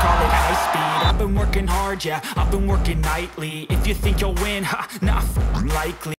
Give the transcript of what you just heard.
call it high speed. I've been working hard, yeah, I've been working nightly. If you think you'll win, ha, nah, likely.